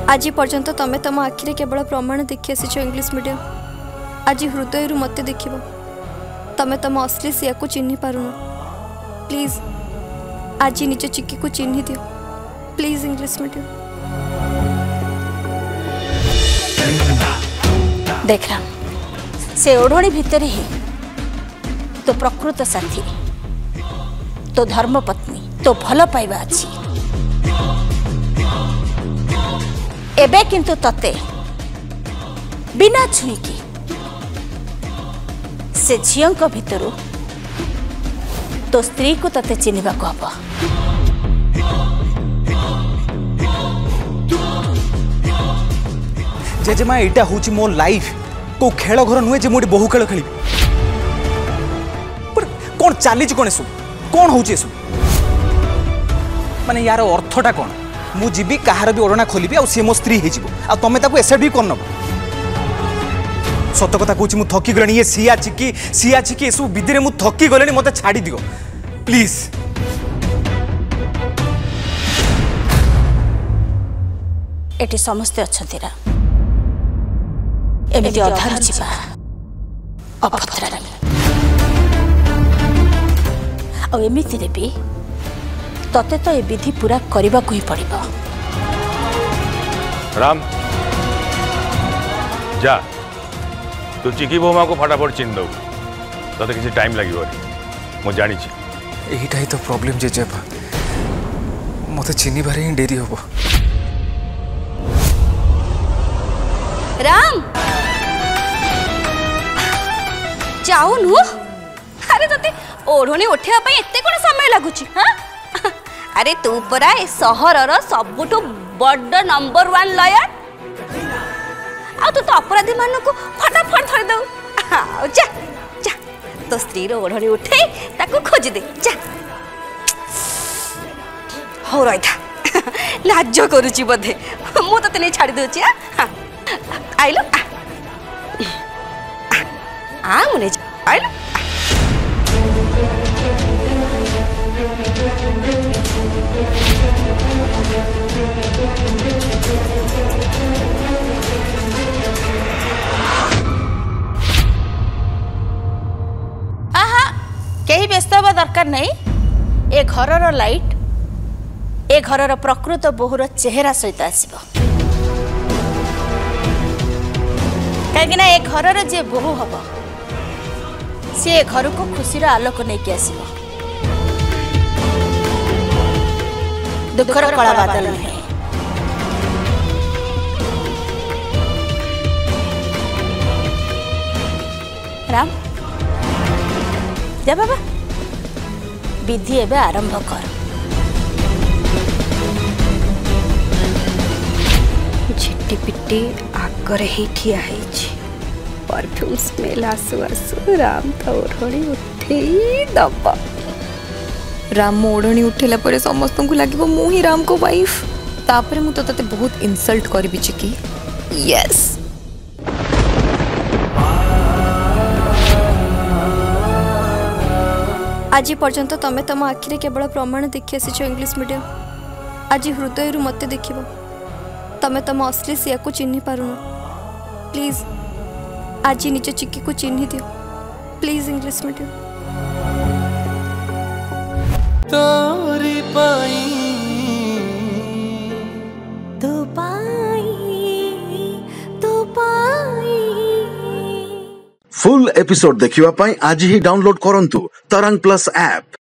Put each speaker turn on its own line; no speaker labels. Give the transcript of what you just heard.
आज पर्यंत तमे तम आखिरे केवल प्रमाण देखी आसी इंग्लिश मीडियम। आज हृदय मत देख तमे तम असली सिया को चिन्ह पारुन। प्लीज आज निज चिकी को चिन्ह दियो प्लीज इंग्लिश मीडियम।
देख से ओढ़णी भितर ही तो प्रकृत साथी तो धर्मपत्नी तो भल पाइबा अच्छी। एबे किंतु तते बिना छुईकी से झील भितर तो स्त्री को तते चिन्हवा को हब।
जेजेमा एटा होची मो लाइफ को खेल घर नुहे जे मोटी बहु खेल खेली कौन चली कौन सब कौन हो माने यार अर्थटा कौन मु जीवी कहार भी ओढ़ना खोलि आ सी मो स्त्री हो तमें एसेट भी कर सत कथा कहूँ मुझे थकी गली ये सिया चिकी ये सब विधि में थकी गले मत छाड़ी दियो प्लीज।
एटी समस्ते अच्छा एमती अधार जीवा अभद्रामी आमती भी तते तो ये विधि पूरा करने को ही पड़िबो।
राम जा तू चिकी बोमा को फटाफट चिन्ह दो तो किसी टाइम लगे मु जानी
यहीटा ही तो प्रॉब्लम जेजेबा मत चिन्ह बारे ही डेरी हम।
राम जाऊनु अरे तते ओढ़णी उठेवा एते कोन समय लागुची। हाँ अरे तू परा ए सहरर सबुठु बड़ नंबर 1 लयर आ तू तो अपराधी मान को फटाफट धर दो। जा जा तो स्त्री रो ओढ़णी उठे ताको खोज दे जा। हो रही था लाज करुची बोधे मु तते नहीं छाड़ी दोची। आइलो आ मुने आइलो कहीं व्यस्त हवा दरकार नहीं। ए घरर लाइट ए घरर प्रकृत बोहूर चेहरा सहित आसब कहीं ए घरर जे बोहू हम सी घर को खुशीर आलोक नहीं आसब दुखर कला बादल नहीं। राम जा बाबा विधि एवं आरंभ कर।
झिटी पिटी आगर ही ठिया परफ्यूम स्मेल आसु आसु राम तो ओढ़णी उठे दबा। राम ओढ़णी उठेला पर समस्त को लगे मु ही राम को वाइफ तापर मु तो तते बहुत इनसल्ट करी चिकी। यस आज पर्यंत तमे तम आखिरे केवल प्रमाण देखी आसी इंग्लिश मीडियम। आज हृदय मत देख तमे तम असली सिया को चिन्ह पारुन। प्लीज आज निज चिकी को चिन्ह दियो प्लीज इंग्लिश मीडियम।
तोरी पाई तो पाई
फुल एपिसोड देखिवा पाई आज ही डाउनलोड करंतु तरंग प्लस ऐप।